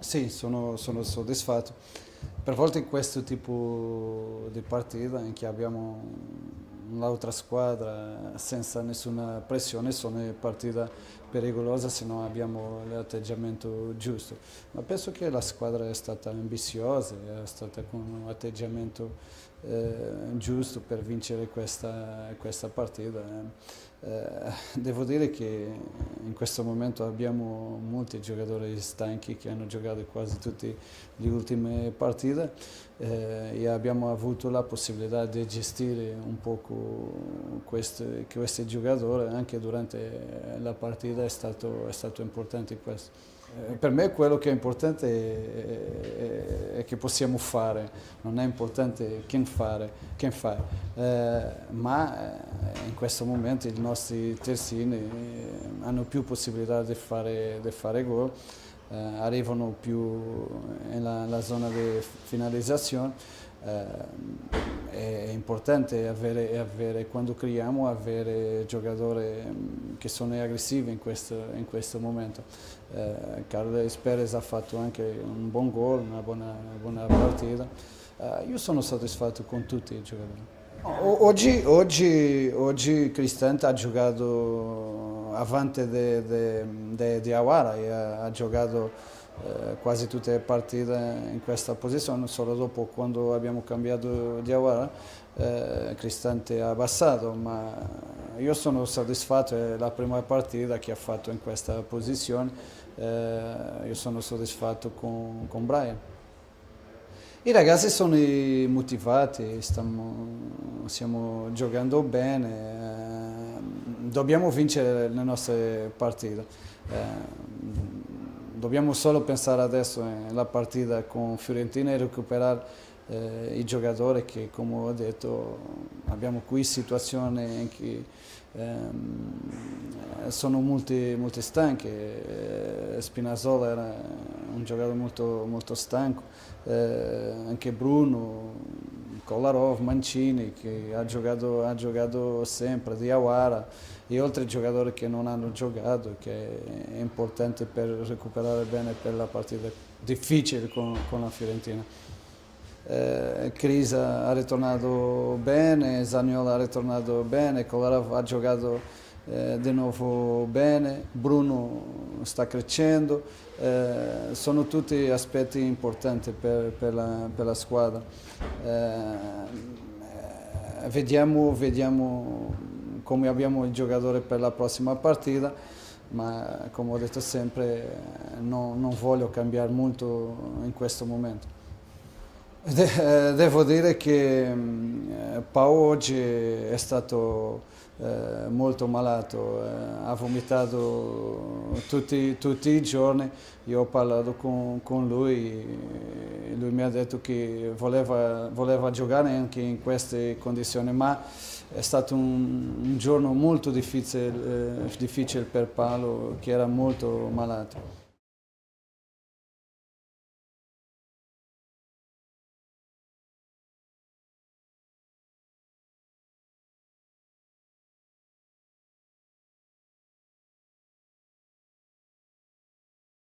Sì, sono soddisfatto. Per volte in questo tipo di partita in cui abbiamo l'altra squadra senza nessuna pressione, sono partite pericolose se non abbiamo l'atteggiamento giusto. Ma penso che la squadra è stata ambiziosa, è stata con un atteggiamento giusto per vincere questa partita. Devo dire che in questo momento abbiamo molti giocatori stanchi che hanno giocato quasi tutte le ultime partite e abbiamo avuto la possibilità di gestire un po' questi giocatori anche durante la partita, è stato importante questo. Per me quello che è importante è che possiamo fare, non è importante chi fa, ma in questo momento i nostri terzini hanno più possibilità di fare gol, arrivano più nella zona di finalizzazione. È importante quando creiamo, avere giocatori che sono aggressivi in questo momento. Carles Perez ha fatto anche un buon gol, una buona partita. Io sono soddisfatto con tutti i giocatori. Oggi Cristante ha giocato avanti di Awara e ha giocato quasi tutte le partite in questa posizione, solo dopo quando abbiamo cambiato di Awara Cristante ha abbassato, ma io sono soddisfatto, è la prima partita che ha fatto in questa posizione, io sono soddisfatto con Brian. I ragazzi sono motivati, stiamo giocando bene, dobbiamo vincere le nostre partite. Dobbiamo solo pensare adesso alla partita con Fiorentina e recuperare i giocatori che, come ho detto, abbiamo qui situazioni in cui sono molti stanchi. Spinazzola era un giocatore molto stanco, anche Bruno, Kolarov, Mancini che ha giocato sempre, Diawara e altri giocatori che non hanno giocato, che è importante per recuperare bene per la partita difficile con la Fiorentina. Crisa ha ritornato bene, Zaniolo ha ritornato bene, Kolarov ha giocato di nuovo bene, Bruno sta crescendo, sono tutti aspetti importanti per la squadra. Vediamo come abbiamo il giocatore per la prossima partita, ma come ho detto sempre non voglio cambiare molto in questo momento. Devo dire che Pau oggi è stato molto malato, ha vomitato tutti i giorni. Io ho parlato con lui mi ha detto che voleva giocare anche in queste condizioni, ma è stato un giorno molto difficile per Paolo, che era molto malato.